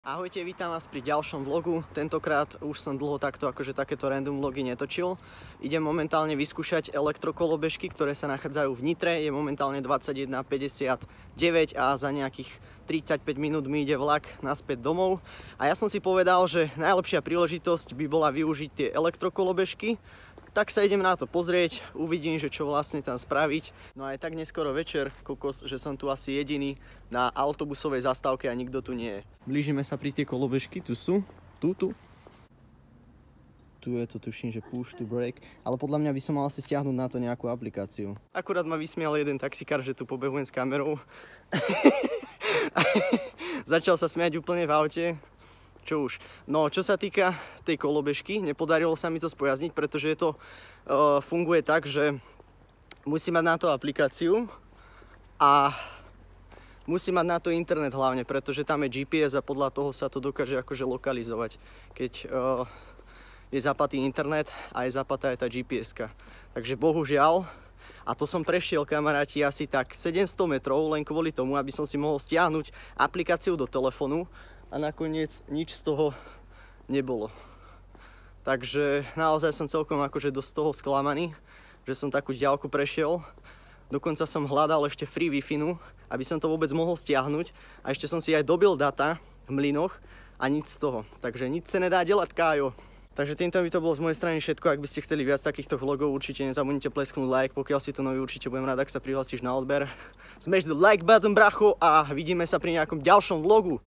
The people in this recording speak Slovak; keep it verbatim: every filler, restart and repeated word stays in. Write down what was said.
Ahojte, vítam vás pri ďalšom vlogu. Tentokrát už som dlho takto akože takéto random vlogy netočil. Idem momentálne vyskúšať elektrokolobežky, ktoré sa nachádzajú v Nitre. Je momentálne dvadsaťjeden päťdesiatdeväť a za nejakých tridsaťpäť minút mi ide vlak naspäť domov. A ja som si povedal, že najlepšia príležitosť by bola využiť tie elektrokolobežky. Tak sa idem na to pozrieť, uvidím, že čo vlastne tam spraviť. No aj tak neskoro večer, kokos, že som tu asi jediný na autobusovej zastávke a nikto tu nie je. Blížime sa pri tie kolobežky, tu sú, tu, tu. Tu je to, tuším, že push to break, ale podľa mňa by som mal asi stiahnuť na to nejakú aplikáciu. Akurát ma vysmial jeden taxikár, že tu pobehujem s kamerou. Začal sa smiať úplne v aute. Čo už. No, čo sa týka tej kolobežky, nepodarilo sa mi to spojazniť, pretože to uh, funguje tak, že musí mať na to aplikáciu a musí mať na to internet hlavne, pretože tam je G P S a podľa toho sa to dokáže akože lokalizovať, keď uh, je zapatý internet a je zapatá aj tá G P S-ka. Takže bohužiaľ, a to som prešiel, kamaráti, asi tak sedemsto metrov, len kvôli tomu, aby som si mohol stiahnuť aplikáciu do telefónu. A nakoniec nič z toho nebolo. Takže naozaj som celkom akože dosť toho sklamaný, že som takú ďalku prešiel. Dokonca som hľadal ešte free Wi-Fi, aby som to vôbec mohol stiahnuť. A ešte som si aj dobil data v mlynoch a nič z toho. Takže nič sa nedá delať, Kájo. Takže týmto by to bolo z mojej strany všetko. Ak by ste chceli viac takýchto vlogov, určite nezabudnite plesknúť like. Pokiaľ si tu nový, určite budem rád, ak sa prihlásiš na odber. Smash the like button, bracho, a vidíme sa pri nejakom ďalšom vlogu.